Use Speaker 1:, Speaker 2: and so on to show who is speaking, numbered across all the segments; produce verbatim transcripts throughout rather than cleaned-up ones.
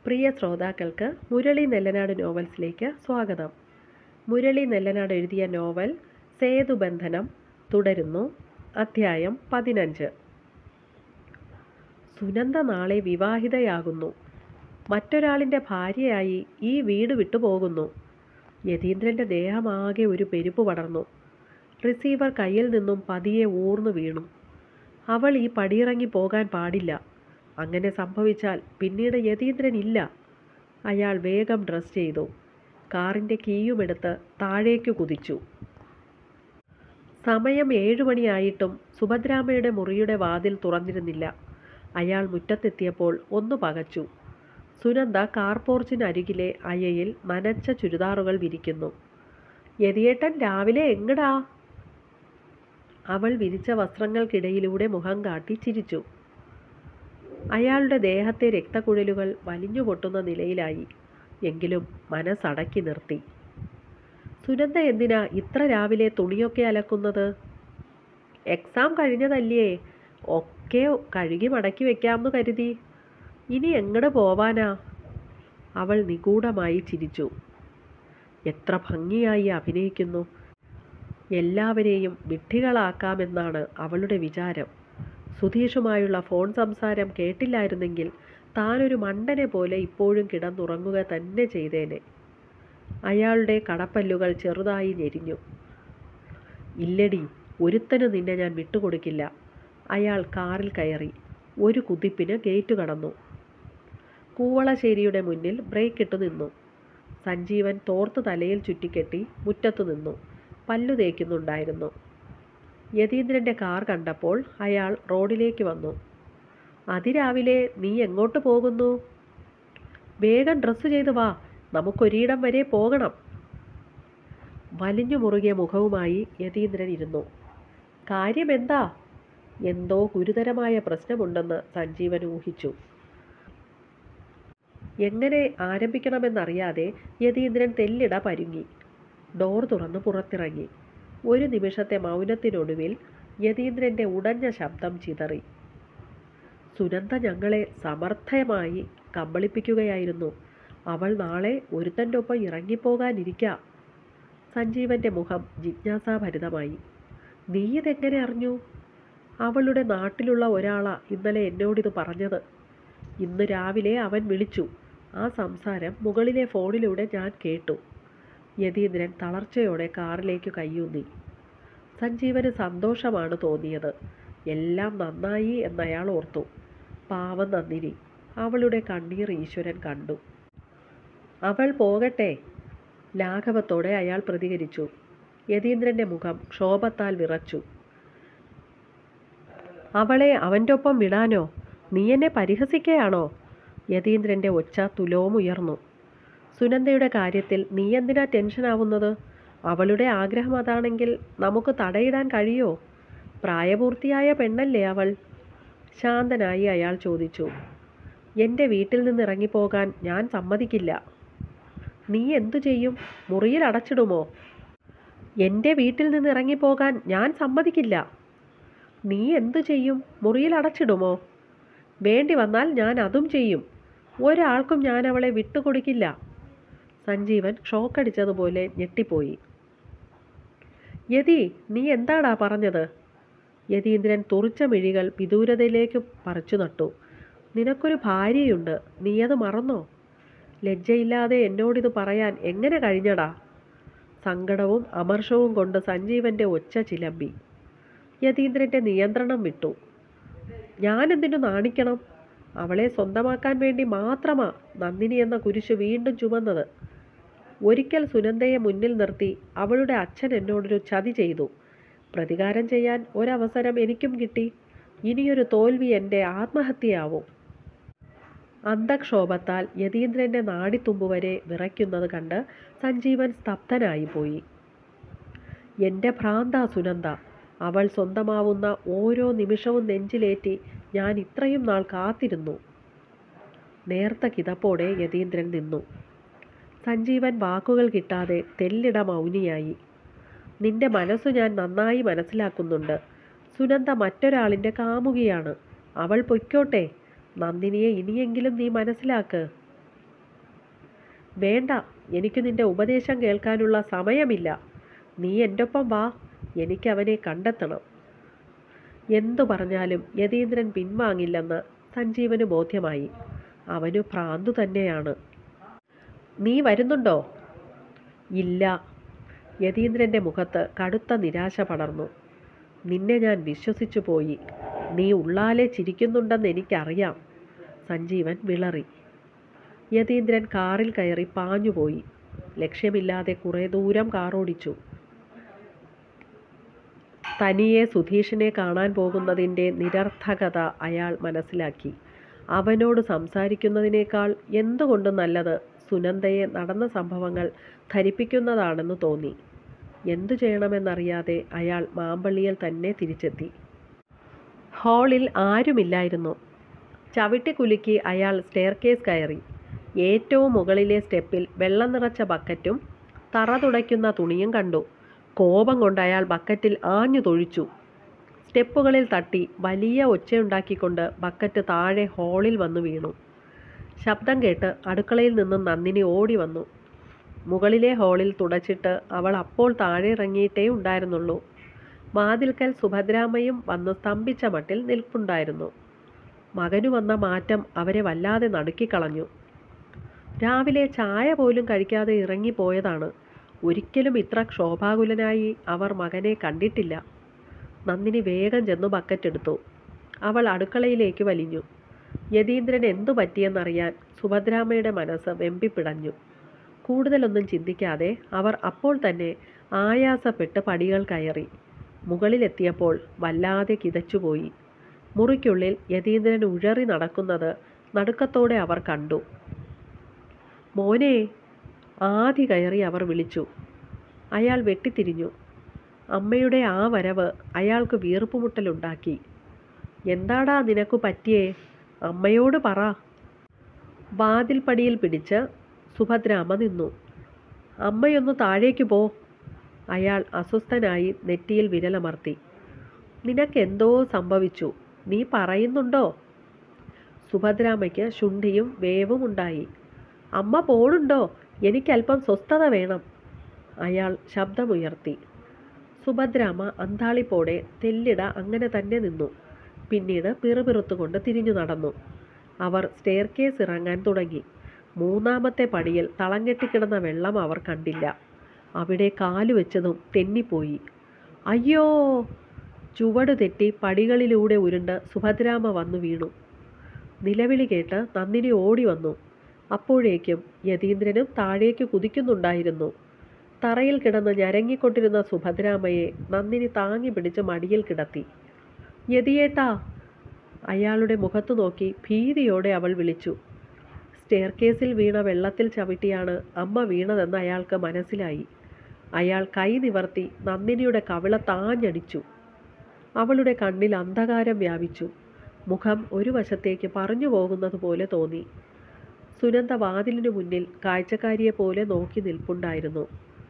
Speaker 1: പ്രിയ ശ്രോതാക്കൾക്ക് മുരളി നെല്ലനാട് നോവൽസിലേക്ക് സ്വാഗതം. മുരളി നെല്ലനാട് എഴുതിയ നോവൽ സേതുബന്ധനം തുടരുന്നു. അധ്യായം പതിനഞ്ച്. സുനന്ദ നാളെ വിവാഹിതയാകുന്നു. മറ്റൊരാളിൻ്റെ ഭാര്യയായി ഈ വീട് വിട്ടുപോകുന്നു. യതീന്ദ്രൻ്റെ ദേഹമാകെ ഒരു പെരുപ്പ് പടർന്നു. റിസീവർ കയ്യിൽ നിന്നും പതിയെ ഊർന്നു വീണു. അവൾ ഈ പടിയിറങ്ങി പോകാൻ പാടില്ല. അങ്ങനെ സംഭവിച്ചാൽ പിന്നീട് യതീന്ദ്രൻ ഇല്ല. അയാൾ വേഗം ഡ്രസ് ചെയ്തു. കാറിൻ്റെ കീയുമെടുത്ത് താഴേക്കു കുതിച്ചു. സമയം ഏഴുമണിയായിട്ടും സുഭദ്രാമ്മയുടെ മുറിയുടെ വാതിൽ തുറന്നിരുന്നില്ല. അയാൾ മുറ്റത്തെത്തിയപ്പോൾ ഒന്ന് പകച്ചു. സുനന്ദ കാർ പോർച്ചിനരികിലെ അയയിൽ നനച്ച ചുരിദാറുകൾ വിരിക്കുന്നു. യതിയേട്ടൻ രാവിലെ എങ്ങടാ? അവൾ വിരിച്ച വസ്ത്രങ്ങൾക്കിടയിലൂടെ മുഖം കാട്ടി ചിരിച്ചു. അയാളുടെ ദേഹത്തെ രക്തക്കുഴലുകൾ വലിഞ്ഞു പൊട്ടുന്ന നിലയിലായി. എങ്കിലും മനസ്സടക്കി നിർത്തി. സുനന്ദ എന്തിനാ ഇത്ര രാവിലെ തുണിയൊക്കെ അലക്കുന്നത്? എക്സാം കഴിഞ്ഞതല്ലേ, ഒക്കെ കഴുകി മടക്കി വെക്കാമെന്ന് കരുതി. ഇനി എങ്ങട് പോവാനാ? അവൾ നിഗൂഢമായി ചിരിച്ചു. എത്ര ഭംഗിയായി അഭിനയിക്കുന്നു. എല്ലാവരെയും വിഡ്ഢികളാക്കാമെന്നാണ് അവളുടെ വിചാരം. സുധീഷുമായുള്ള ഫോൺ സംസാരം കേട്ടില്ലായിരുന്നെങ്കിൽ താനൊരു മണ്ടനെ പോലെ ഇപ്പോഴും കിടന്നുറങ്ങുക തന്നെ ചെയ്തേനെ. അയാളുടെ കടപ്പല്ലുകൾ ചെറുതായി ഞെരിഞ്ഞു. ഇല്ലടി, ഒരുത്തന് നിന്നെ ഞാൻ വിട്ടുകൊടുക്കില്ല. അയാൾ കാറിൽ കയറി ഒരു കുതിപ്പിന് ഗേറ്റ് കടന്നു. കൂവളശ്ശേരിയുടെ മുന്നിൽ ബ്രേക്കിട്ടു നിന്നു. സഞ്ജീവൻ തോർത്ത് തലയിൽ ചുറ്റിക്കെട്ടി മുറ്റത്തു നിന്നു. പല്ലു തേക്കുന്നുണ്ടായിരുന്നു. യതീന്ദ്രൻ്റെ കാർ കണ്ടപ്പോൾ അയാൾ റോഡിലേക്ക് വന്നു. അതിരാവിലെ നീ എങ്ങോട്ട് പോകുന്നു? വേഗം ഡ്രസ്സ് ചെയ്ത് വാ, നമുക്കൊരിടം വരെ പോകണം. വലിഞ്ഞു മുറുകിയ മുഖവുമായി യതീന്ദ്രൻ ഇരുന്നു. കാര്യമെന്താ? എന്തോ ഗുരുതരമായ പ്രശ്നമുണ്ടെന്ന് സഞ്ജീവൻ ഊഹിച്ചു. എങ്ങനെ ആരംഭിക്കണമെന്നറിയാതെ യതീന്ദ്രൻ തെല്ലിട പരുങ്ങി. ഡോർ തുറന്ന് പുറത്തിറങ്ങി. ഒരു നിമിഷത്തെ മൗനത്തിനൊടുവിൽ യതീന്ദ്രൻ്റെ ഉടഞ്ഞ ശബ്ദം ചിതറി. സുനന്ദ ഞങ്ങളെ സമർത്ഥമായി കബളിപ്പിക്കുകയായിരുന്നു. അവൾ നാളെ ഒരുത്തൻ്റെ ഒപ്പം ഇറങ്ങിപ്പോകാനിരിക്കാം. സഞ്ജീവൻ്റെ മുഖം ജിജ്ഞാസാഭരിതമായി. നീ ഇതെങ്ങനെ അറിഞ്ഞു? അവളുടെ നാട്ടിലുള്ള ഒരാളാ ഇന്നലെ എന്നോടിത് പറഞ്ഞത്. ഇന്ന് രാവിലെ അവൻ വിളിച്ചു. ആ സംസാരം മുകളിലെ ഫോണിലൂടെ ഞാൻ കേട്ടു. യതീന്ദ്രൻ തളർച്ചയോടെ കാറിലേക്ക് കയ്യൂന്നി. സഞ്ജീവന് സന്തോഷമാണ് തോന്നിയത്. എല്ലാം നന്നായി എന്നയാൾ ഓർത്തു. പാവം നന്ദിനി, അവളുടെ കണ്ണീർ ഈശ്വരൻ കണ്ടു. അവൾ പോകട്ടെ, ലാഘവത്തോടെ അയാൾ പ്രതികരിച്ചു. യതീന്ദ്രൻ്റെ മുഖം ക്ഷോഭത്താൽ വിറച്ചു. അവളെ അവൻ്റെ ഒപ്പം വിടാനോ? നീ എന്നെ പരിഹസിക്കുകയാണോ? യതീന്ദ്രൻ്റെ ഒച്ച തുലോമുയർന്നു. സുനന്ദയുടെ കാര്യത്തിൽ നീ എന്തിനാ ടെൻഷനാവുന്നത്? അവളുടെ ആഗ്രഹം അതാണെങ്കിൽ നമുക്ക് തടയിടാൻ കഴിയോ? പ്രായപൂർത്തിയായ പെണ്ണല്ലേ അവൾ? ശാന്തനായി അയാൾ ചോദിച്ചു. എൻ്റെ വീട്ടിൽ നിന്ന് ഇറങ്ങിപ്പോകാൻ ഞാൻ സമ്മതിക്കില്ല. നീ എന്തു ചെയ്യും? മുറിയിൽ അടച്ചിടുമോ? എൻ്റെ വീട്ടിൽ നിന്ന് ഇറങ്ങിപ്പോകാൻ ഞാൻ സമ്മതിക്കില്ല. നീ എന്തു ചെയ്യും? മുറിയിൽ അടച്ചിടുമോ? വേണ്ടി വന്നാൽ ഞാൻ അതും ചെയ്യും. ഒരാൾക്കും ഞാൻ അവളെ വിട്ടുകൊടുക്കില്ല. സഞ്ജീവൻ ഷോക്കടിച്ചതുപോലെ ഞെട്ടിപ്പോയി. യതി, നീ എന്താടാ പറഞ്ഞത്? യതീന്ദ്രൻ തുറിച്ച മിഴികൾ വിദൂരതയിലേക്ക് പറിച്ചു നട്ടു. നിനക്കൊരു ഭാര്യയുണ്ട്, നീയത് മറന്നോ? ലജ്ജയില്ലാതെ എന്നോടിത് പറയാൻ എങ്ങനെ കഴിഞ്ഞടാ? സങ്കടവും അമർഷവും കൊണ്ട് സഞ്ജീവൻ്റെ ഒച്ച ചിലമ്പി. യതീന്ദ്രൻ്റെ നിയന്ത്രണം വിട്ടു. ഞാനെന്തിനു നാണിക്കണം? അവളെ സ്വന്തമാക്കാൻ വേണ്ടി മാത്രമാ നന്ദിനി എന്ന കുരിശ് വീണ്ടും ചുമന്നത്. ഒരിക്കൽ സുനന്ദയെ മുന്നിൽ നിർത്തി അവളുടെ അച്ഛൻ എന്നോടൊരു ചതി ചെയ്തു. പ്രതികാരം ചെയ്യാൻ ഒരവസരം എനിക്കും കിട്ടി. ഇനിയൊരു തോൽവി എൻ്റെ ആത്മഹത്യയാവും. അന്ധക്ഷോഭത്താൽ യതീന്ദ്രൻ്റെ നാടിത്തുമ്പുവരെ വിറയ്ക്കുന്നത് കണ്ട് സഞ്ജീവൻ സ്തബ്ധനായിപ്പോയി. എൻ്റെ ഭ്രാന്താ സുനന്ദ. അവൾ സ്വന്തമാവുന്ന ഓരോ നിമിഷവും നെഞ്ചിലേറ്റി ഞാൻ ഇത്രയും നാൾ കാത്തിരുന്നു. നേർത്ത കിതപ്പോടെ യതീന്ദ്രൻ നിന്നു. സഞ്ജീവൻ വാക്കുകൾ കിട്ടാതെ തെല്ലിട മൗനിയായി. നിന്റെ മനസ്സു ഞാൻ നന്നായി മനസ്സിലാക്കുന്നുണ്ട്. സുനന്ദ മറ്റൊരാളിൻ്റെ കാമുകിയാണ്. അവൾ പൊയ്ക്കോട്ടെ. നന്ദിനിയെ ഇനിയെങ്കിലും നീ മനസ്സിലാക്ക്. വേണ്ട, എനിക്ക് നിന്റെ ഉപദേശം കേൾക്കാനുള്ള സമയമില്ല. നീ എൻ്റെ ഒപ്പം വാ, എനിക്കവനെ കണ്ടെത്തണം. എന്തു പറഞ്ഞാലും യതീന്ദ്രൻ പിൻവാങ്ങില്ലെന്ന് സഞ്ജീവന് ബോധ്യമായി. അവനു ഭ്രാന്തു തന്നെയാണ്. നീ വരുന്നുണ്ടോ? ഇല്ല. യതീന്ദ്രൻ്റെ മുഖത്ത് കടുത്ത നിരാശ പടർന്നു. നിന്നെ ഞാൻ വിശ്വസിച്ചു പോയി. നീ ഉള്ളാലെ ചിരിക്കുന്നുണ്ടെന്ന് എനിക്കറിയാം. സഞ്ജീവൻ വിളറി. യതീന്ദ്രൻ കാറിൽ കയറി പാഞ്ഞുപോയി. ലക്ഷ്യമില്ലാതെ കുറേ ദൂരം കാറോടിച്ചു. തനിയെ സുധീഷിനെ കാണാൻ പോകുന്നതിൻ്റെ നിരർത്ഥകത അയാൾ മനസ്സിലാക്കി. അവനോട് സംസാരിക്കുന്നതിനേക്കാൾ എന്തുകൊണ്ടും നല്ലത് സുനന്ദയെ നടന്ന സംഭവങ്ങൾ ധരിപ്പിക്കുന്നതാണെന്ന് തോന്നി. എന്തു ചെയ്യണമെന്നറിയാതെ അയാൾ മാമ്പള്ളിയിൽ തന്നെ തിരിച്ചെത്തി. ഹാളിൽ ആരുമില്ലായിരുന്നു. ചവിട്ടിക്കുലുക്കി അയാൾ സ്റ്റെയർകേസ് കയറി. ഏറ്റവും മുകളിലെ സ്റ്റെപ്പിൽ വെള്ളം നിറച്ച ബക്കറ്റും തറ തുടയ്ക്കുന്ന തുണിയും കണ്ടു. കോപം കൊണ്ട് അയാൾ ബക്കറ്റിൽ ആഞ്ഞു തൊഴിച്ചു. സ്റ്റെപ്പുകളിൽ തട്ടി വലിയ ഒച്ചയുണ്ടാക്കിക്കൊണ്ട് ബക്കറ്റ് താഴെ ഹാളിൽ വന്നു വീണു. ശബ്ദം കേട്ട് അടുക്കളയിൽ നിന്നും നന്ദിനി ഓടി വന്നു. മുകളിലെ ഹാളിൽ തുടച്ചിട്ട് അവൾ അപ്പോൾ താഴെ ഇറങ്ങിയിട്ടേ ഉണ്ടായിരുന്നുള്ളൂ. വാതിൽക്കൽ സുഭദ്രാമ്മയും വന്ന് സ്തംഭിച്ച മട്ടിൽ നിൽപ്പുണ്ടായിരുന്നു. മകനു വന്ന മാറ്റം അവരെ വല്ലാതെ നടുക്കിക്കളഞ്ഞു. രാവിലെ ചായ പോലും കഴിക്കാതെ ഇറങ്ങിപ്പോയതാണ്. ഒരിക്കലും ഇത്ര ക്ഷോഭാകുലനായി അവർ മകനെ കണ്ടിട്ടില്ല. നന്ദിനി വേഗം ചെന്നു ബക്കറ്റെടുത്തു. അവൾ അടുക്കളയിലേക്ക് വലിഞ്ഞു. യതീന്ദ്രൻ എന്തു പറ്റിയെന്നറിയാൻ സുഭദ്രാമ്മയുടെ മനസ്സ് വെമ്പിപ്പിടഞ്ഞു. കൂടുതലൊന്നും ചിന്തിക്കാതെ അവർ അപ്പോൾ തന്നെ ആയാസപ്പെട്ട് പടികൾ കയറി. മുകളിലെത്തിയപ്പോൾ വല്ലാതെ കിതച്ചുപോയി. മുറിക്കുള്ളിൽ യതീന്ദ്രൻ ഉഴറി നടക്കുന്നത് നടുക്കത്തോടെ അവർ കണ്ടു. മോനെ, ആദി കയറി അവർ വിളിച്ചു. അയാൾ വെട്ടിത്തിരിഞ്ഞു. അമ്മയുടെ ആ വരവ് അയാൾക്ക് വീർപ്പുമുട്ടലുണ്ടാക്കി. എന്താടാ നിനക്കു പറ്റിയേ? അമ്മയോട് പറ. വാതിൽപ്പടിയിൽ പിടിച്ച് സുഭദ്രാമ്മ നിന്നു. അമ്മയൊന്ന് താഴേക്ക് പോ. അയാൾ അസ്വസ്ഥനായി നെറ്റിയിൽ വിരലമർത്തി. നിനക്കെന്തോ സംഭവിച്ചു. നീ പറയുന്നുണ്ടോ? സുഭദ്രാമ്മയ്ക്ക് ശുണ്ഠിയും വേവും ഉണ്ടായി. അമ്മ പോണുണ്ടോ? എനിക്കല്പം സ്വസ്ഥത വേണം. അയാൾ ശബ്ദമുയർത്തി. സുഭദ്രാമ്മ അന്താളിപ്പോടെ തെല്ലിട അങ്ങനെ തന്നെ നിന്നു. പിന്നീട് പിറുപിറുത്തുകൊണ്ട് തിരിഞ്ഞു നടന്നു. അവർ സ്റ്റെയർകേസ് ഇറങ്ങാൻ തുടങ്ങി. മൂന്നാമത്തെ പടിയിൽ തളം കെട്ടിക്കിടന്ന വെള്ളം അവർ കണ്ടില്ല. അവിടെ കാലുവെച്ചതും തെന്നിപ്പോയി. അയ്യോ! ചുവട് തെറ്റി പടികളിലൂടെ ഉരുണ്ട് സുഭദ്രാമ്മ വന്നു വീണു. നിലവിളി കേട്ട് നന്ദിനി ഓടി വന്നു. അപ്പോഴേക്കും യതീന്ദ്രനും താഴേക്ക് കുതിക്കുന്നുണ്ടായിരുന്നു. തറയിൽ കിടന്ന് ഞരങ്ങിക്കൊണ്ടിരുന്ന സുഭദ്രാമ്മയെ നന്ദിനി താങ്ങി പിടിച്ച് മടിയിൽ കിടത്തി. യതിയേട്ടാ! അയാളുടെ മുഖത്തു നോക്കി ഭീതിയോടെ അവൾ വിളിച്ചു. സ്റ്റെയർകേസിൽ വീണ വെള്ളത്തിൽ ചവിട്ടിയാണ് അമ്മ വീണതെന്ന് അയാൾക്ക് മനസ്സിലായി. അയാൾ കൈ നിവർത്തി നന്ദിനിയുടെ കവിളത്താഞ്ഞടിച്ചു. അവളുടെ കണ്ണിൽ അന്ധകാരം വ്യാപിച്ചു. മുഖം ഒരു വശത്തേക്ക് പറഞ്ഞു പോകുന്നത് പോലെ തോന്നി. സുനന്ദ വാതിലിനു മുന്നിൽ കാഴ്ചക്കാരിയെപ്പോലെ നോക്കി നിൽപ്പുണ്ടായിരുന്നു.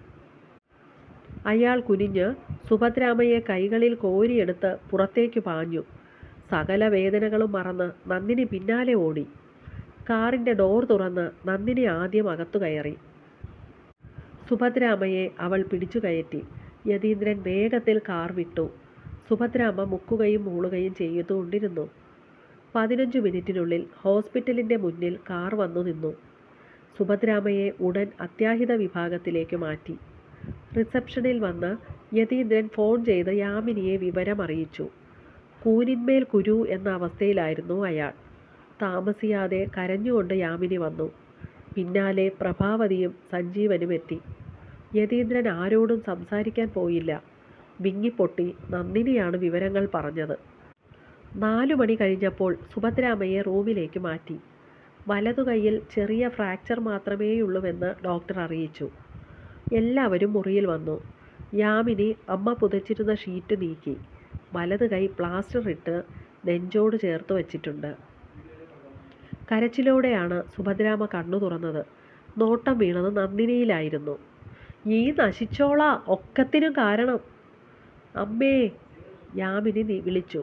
Speaker 1: അയാൾ കുനിഞ്ഞ് സുഭദ്രാമ്മയെ കൈകളിൽ കോരിയെടുത്ത് പുറത്തേക്ക് പാഞ്ഞു. സകല വേദനകളും മറന്ന് നന്ദിനി പിന്നാലെ ഓടി. കാറിൻ്റെ ഡോർ തുറന്ന് നന്ദിനി ആദ്യം അകത്തു കയറി. സുഭദ്രാമ്മയെ അവൾ പിടിച്ചു കയറ്റി. യതീന്ദ്രൻ വേഗത്തിൽ കാർ വിട്ടു. സുഭദ്രാമ്മ മുക്കുകയും മൂളുകയും ചെയ്തുകൊണ്ടിരുന്നു. പതിനഞ്ചു മിനിറ്റിനുള്ളിൽ ഹോസ്പിറ്റലിൻ്റെ മുന്നിൽ കാർ വന്നു നിന്നു. സുഭദ്രാമ്മയെ ഉടൻ അത്യാഹിത വിഭാഗത്തിലേക്ക് മാറ്റി. റിസപ്ഷനിൽ വന്ന് യതീന്ദ്രൻ ഫോൺ ചെയ്ത് യാമിനിയെ വിവരം അറിയിച്ചു. കൂനിന്മേൽ കുരു എന്ന അവസ്ഥയിലായിരുന്നു അയാൾ. താമസിയാതെ കരഞ്ഞുകൊണ്ട് യാമിനി വന്നു. പിന്നാലെ പ്രഭാവതിയും സഞ്ജീവനും എത്തി. യതീന്ദ്രൻ ആരോടും സംസാരിക്കാൻ പോയില്ല. വിങ്ങിപ്പൊട്ടി നന്ദിനിയാണ് വിവരങ്ങൾ പറഞ്ഞത്. നാലു മണി കഴിഞ്ഞപ്പോൾ സുഭദ്രാമ്മയെ റൂമിലേക്ക് മാറ്റി. വലതുകൈയിൽ ചെറിയ ഫ്രാക്ചർ മാത്രമേയുള്ളൂവെന്ന് ഡോക്ടർ അറിയിച്ചു. എല്ലാവരും മുറിയിൽ വന്നു. യാമിനി അമ്മ പുതച്ചിരുന്ന ഷീറ്റ് നീക്കി. വലത് കൈ പ്ലാസ്റ്റർ ഇട്ട് നെഞ്ചോട് ചേർത്ത് വച്ചിട്ടുണ്ട്. കരച്ചിലോടെയാണ് സുഭദ്രാമ്മ കണ്ണു തുറന്നത്. നോട്ടം വീണത് നന്ദിനിയിലായിരുന്നു. ഈ നശിച്ചോള ഒക്കത്തിനും കാരണം. അമ്മേ! യാമിനി വിളിച്ചു.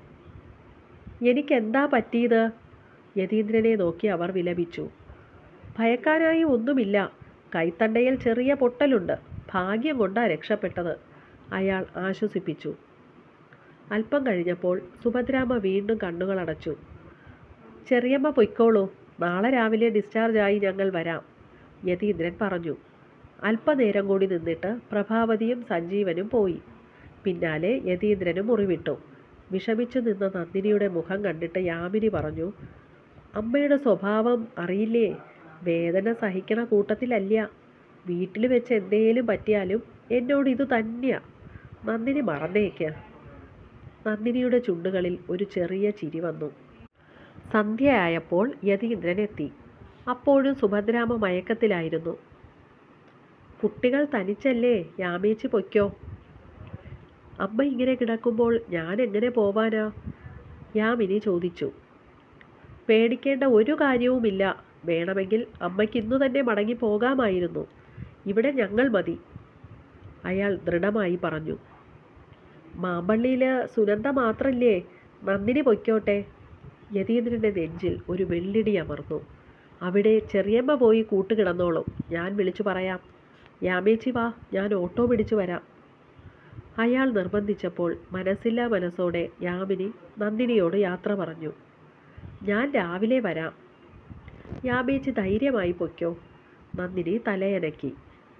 Speaker 1: എനിക്കെന്താ പറ്റിയത്? യതീന്ദ്രനെ നോക്കി അവർ വിലപിച്ചു. ഭയക്കാനായി ഒന്നുമില്ല. കൈത്തണ്ടയിൽ ചെറിയ പൊട്ടലുണ്ട്. ഭാഗ്യം കൊണ്ടാ രക്ഷപ്പെട്ടത്, അയാൾ ആശ്വസിപ്പിച്ചു. അല്പം കഴിഞ്ഞപ്പോൾ സുഭദ്രാമ്മ വീണ്ടും കണ്ണുകളടച്ചു. ചെറിയമ്മ പൊയ്ക്കോളൂ, നാളെ രാവിലെ ഡിസ്ചാർജായി ഞങ്ങൾ വരാം, യതീന്ദ്രൻ പറഞ്ഞു. അല്പനേരം കൂടി നിന്നിട്ട് പ്രഭാവതിയും സഞ്ജീവനും പോയി. പിന്നാലെ യതീന്ദ്രനും മുറിവിട്ടു. വിഷമിച്ചു നിന്ന നന്ദിനിയുടെ മുഖം കണ്ടിട്ട് യാമിനി പറഞ്ഞു, അമ്മയുടെ സ്വഭാവം അറിയില്ലേ, വേദന സഹിക്കണ കൂട്ടത്തിലല്ല. വീട്ടിൽ വെച്ച് എന്തേലും പറ്റിയാലും എന്നോട് ഇത് തന്നെയാ. നന്ദിനി മറന്നേക്ക്. നന്ദിനിയുടെ ചുണ്ടുകളിൽ ഒരു ചെറിയ ചിരി വന്നു. സന്ധ്യയായപ്പോൾ യതീന്ദ്രൻ എത്തി. അപ്പോഴും സുഭദ്രാമ്മ മയക്കത്തിലായിരുന്നു. കുട്ടികൾ തനിച്ചല്ലേ, യാമേച്ചി പൊയ്ക്കോ. അമ്മ ഇങ്ങനെ കിടക്കുമ്പോൾ ഞാൻ എങ്ങനെ പോവാനാ, യാമിനി ചോദിച്ചു. പേടിക്കേണ്ട ഒരു കാര്യവുമില്ല. വേണമെങ്കിൽ അമ്മയ്ക്ക് ഇന്നു തന്നെ മടങ്ങി പോകാമായിരുന്നു. ഇവിടെ ഞങ്ങൾ മതി, അയാൾ ദൃഢമായി പറഞ്ഞു. മാമ്പള്ളിയിൽ സുനന്ദ മാത്രല്ലേ, നന്ദിനി പൊയ്ക്കോട്ടെ. യതീന്ദ്രൻ്റെ നെഞ്ചിൽ ഒരു വെള്ളിടി അമർന്നു. അവിടെ ചെറിയമ്മ പോയി കൂട്ടുകിടന്നോളും, ഞാൻ വിളിച്ചു പറയാം. യാമേച്ചി വാ, ഞാൻ ഓട്ടോ പിടിച്ചു വരാം. അയാൾ നിർബന്ധിച്ചപ്പോൾ മനസ്സില്ലാ മനസ്സോടെ യാമിനി നന്ദിനിയോട് യാത്ര പറഞ്ഞു. ഞാൻ രാവിലെ വരാം. യാമേച്ചി ധൈര്യമായി പൊയ്ക്കോ, നന്ദിനി തലയനക്കി.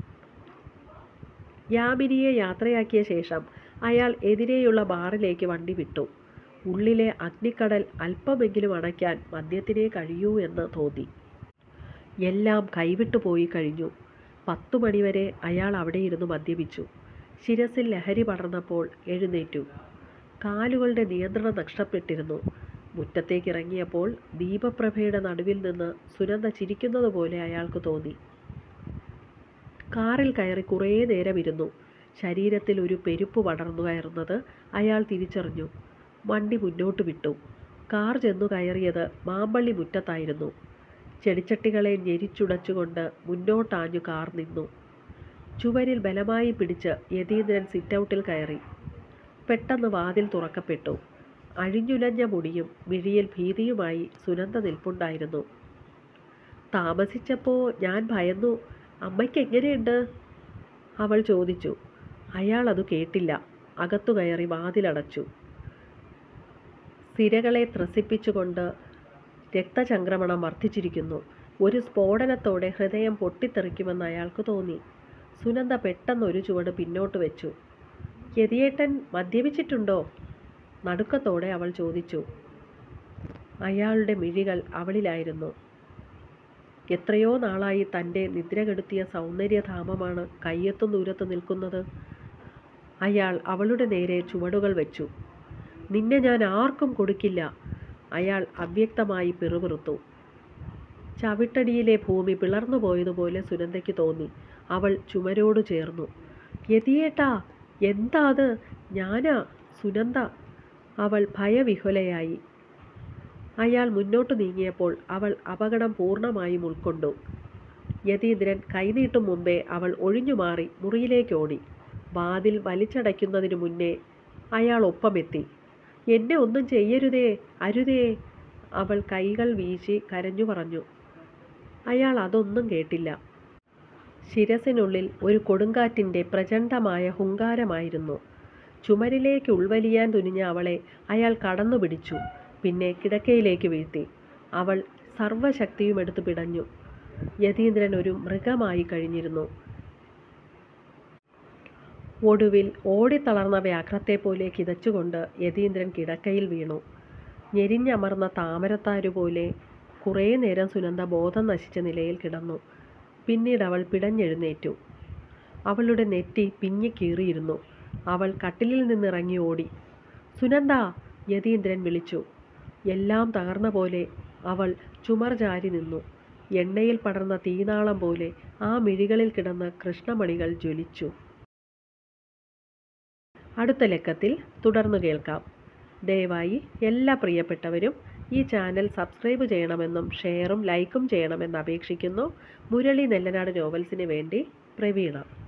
Speaker 1: യാമിനിയെ യാത്രയാക്കിയ ശേഷം അയാൾ എതിരെയുള്ള ബാറിലേക്ക് വണ്ടി വിട്ടു. ഉള്ളിലെ അഗ്നിക്കടൽ അല്പമെങ്കിലും അണയ്ക്കാൻ മദ്യത്തിനേ കഴിയൂ എന്ന് തോന്നി. എല്ലാം കൈവിട്ടു പോയി കഴിഞ്ഞു. പത്തു മണിവരെ അയാൾ അവിടെ ഇരുന്ന് മദ്യപിച്ചു. ശിരസിൽ ലഹരി പടർന്നപ്പോൾ എഴുന്നേറ്റു. കാലുകളുടെ നിയന്ത്രണം നഷ്ടപ്പെട്ടിരുന്നു. മുറ്റത്തേക്കിറങ്ങിയപ്പോൾ ദീപപ്രഭയുടെ നടുവിൽ നിന്ന് സുനന്ദ ചിരിക്കുന്നത് പോലെ അയാൾക്ക് തോന്നി. കാറിൽ കയറി കുറേ നേരം ഇരുന്നു. ശരീരത്തിൽ ഒരു പെരുപ്പ് പടർന്നു കയറുന്നത് അയാൾ തിരിച്ചറിഞ്ഞു. വണ്ടി മുന്നോട്ട് വിട്ടു. കാർ ചെന്നു കയറിയത് മാമ്പള്ളി മുറ്റത്തായിരുന്നു. ചെടിച്ചട്ടികളെ ഞെരിച്ചുടച്ചുകൊണ്ട് മുന്നോട്ടാഞ്ഞു കാർ നിന്നു. ചുവരിൽ ബലമായി പിടിച്ച് യതീന്ദ്രൻ സിറ്റൗട്ടിൽ കയറി. പെട്ടെന്ന് വാതിൽ തുറക്കപ്പെട്ടു. അഴിഞ്ഞുലഞ്ഞ മുടിയും മിഴിയിൽ ഭീതിയുമായി സുനന്ദ നിൽപ്പുണ്ടായിരുന്നു. താമസിച്ചപ്പോൾ ഞാൻ ഭയന്നു. അമ്മയ്ക്ക് എങ്ങനെയുണ്ട്, അവൾ ചോദിച്ചു. അയാൾ അത് കേട്ടില്ല. അകത്തു കയറി വാതിലടച്ചു. സിരകളെ ത്രസിപ്പിച്ചുകൊണ്ട് രക്തചംക്രമണം വർദ്ധിച്ചിരിക്കുന്നു. ഒരു സ്ഫോടനത്തോടെ ഹൃദയം പൊട്ടിത്തെറിക്കുമെന്ന് അയാൾക്ക് തോന്നി. സുനന്ദ പെട്ടെന്ന് ഒരു ചുവട് പിന്നോട്ട് വെച്ചു. യതിയേട്ടൻ മദ്യപിച്ചിട്ടുണ്ടോ, നടുക്കത്തോടെ അവൾ ചോദിച്ചു. അയാളുടെ മിഴികൾ അവളിലായിരുന്നു. എത്രയോ നാളായി തൻ്റെ നിദ്രകെടുത്തിയ സൗന്ദര്യധാമമാണ് കയ്യെത്തും ദൂരത്ത് നിൽക്കുന്നത്. അയാൾ അവളുടെ നേരെ ചുവടുകൾ വെച്ചു. നിന്നെ ഞാൻ ആർക്കും കൊടുക്കില്ല, അയാൾ അവ്യക്തമായി പിറുപിറുത്തു. ചവിട്ടടിയിലെ ഭൂമി പിളർന്നു പോയതുപോലെ സുനന്ദയ്ക്ക് തോന്നി. അവൾ ചുമരോട് ചേർന്നു. യതിയേട്ടാ, എന്താ അത്? ഞാനാ, സുനന്ദ. അവൾ ഭയവിഹ്വലയായി. അയാൾ മുന്നോട്ട് നീങ്ങിയപ്പോൾ അവൾ അപകടം പൂർണ്ണമായും ഉൾക്കൊണ്ടു. യതീന്ദ്രൻ കൈനീട്ടും മുമ്പേ അവൾ ഒഴിഞ്ഞുമാറി മുറിയിലേക്കോടി. വാതിൽ വലിച്ചടയ്ക്കുന്നതിനു മുന്നേ അയാൾ ഒപ്പമെത്തി. എന്നെ ഒന്നും ചെയ്യരുതേ, അരുതേ, അവൾ കൈകൾ വീശി കരഞ്ഞു പറഞ്ഞു. അയാൾ അതൊന്നും കേട്ടില്ല. ശിരസിനുള്ളിൽ ഒരു കൊടുങ്കാറ്റിൻ്റെ പ്രചണ്ഡമായ ഹുങ്കാരമായിരുന്നു. ചുമരിലേക്ക് ഉൾവലിയാൻ തുനിഞ്ഞ അവളെ അയാൾ കടന്നു പിടിച്ചു. പിന്നെ കിടക്കയിലേക്ക് വീഴ്ത്തി. അവൾ സർവ്വശക്തിയും എടുത്തു പിടഞ്ഞു. യതീന്ദ്രൻ ഒരു മൃഗമായി കഴിഞ്ഞിരുന്നു. ഒടുവിൽ ഓടിത്തളർന്ന വ്യാഘ്രത്തെപ്പോലെ കിതച്ചുകൊണ്ട് യതീന്ദ്രൻ കിടക്കയിൽ വീണു. ഞെരിഞ്ഞമർന്ന താമരത്താരുപോലെ കുറേ നേരം സുനന്ദ ബോധം നശിച്ച നിലയിൽ കിടന്നു. പിന്നീട് അവൾ പിടഞ്ഞെഴുന്നേറ്റു. അവളുടെ നെറ്റി പിഞ്ഞിക്കീറിയിരുന്നു. അവൾ കട്ടിലിൽ നിന്നിറങ്ങി ഓടി. സുനന്ദ, യതീന്ദ്രൻ വിളിച്ചു. എല്ലാം തകർന്ന പോലെ അവൾ ചുമർ ചാരി നിന്നു. എണ്ണയിൽ പടർന്ന തീനാളം പോലെ ആ മിഴികളിൽ കിടന്ന കൃഷ്ണമണികൾ ജ്വലിച്ചു. അടുത്ത ലക്കത്തിൽ തുടർന്നു കേൾക്കാം. ദയവായി എല്ലാ പ്രിയപ്പെട്ടവരും ഈ ചാനൽ സബ്സ്ക്രൈബ് ചെയ്യണമെന്നും ഷെയറും ലൈക്കും ചെയ്യണമെന്ന് അപേക്ഷിക്കുന്നു. മുരളി നെല്ലനാട് നോവൽസിന് വേണ്ടി പ്രവീണ.